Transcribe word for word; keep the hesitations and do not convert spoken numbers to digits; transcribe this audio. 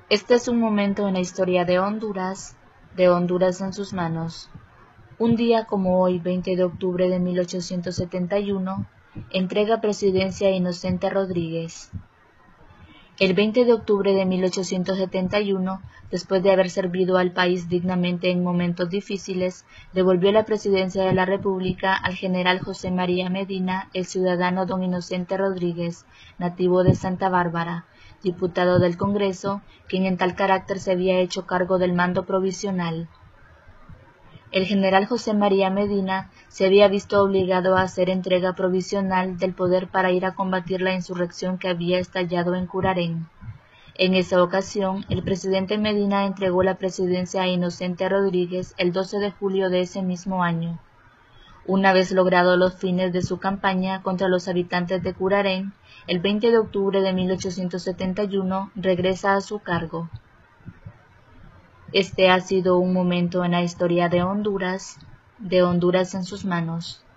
Este es un momento en la historia de Honduras, de Honduras en sus manos. Un día como hoy, veinte de octubre de mil ochocientos setenta y uno, entrega presidencia a Inocente Rodríguez. El veinte de octubre de mil ochocientos setenta y uno, después de haber servido al país dignamente en momentos difíciles, devolvió la presidencia de la República al general José María Medina, el ciudadano don Inocente Rodríguez, nativo de Santa Bárbara, diputado del Congreso, quien en tal carácter se había hecho cargo del mando provisional. El general José María Medina se había visto obligado a hacer entrega provisional del poder para ir a combatir la insurrección que había estallado en Curarén. En esa ocasión, el presidente Medina entregó la presidencia a Inocente Rodríguez el doce de julio de ese mismo año. Una vez logrados los fines de su campaña contra los habitantes de Curarén, el veinte de octubre de mil ochocientos setenta y uno regresa a su cargo. Este ha sido un momento en la historia de Honduras, de Honduras en sus manos.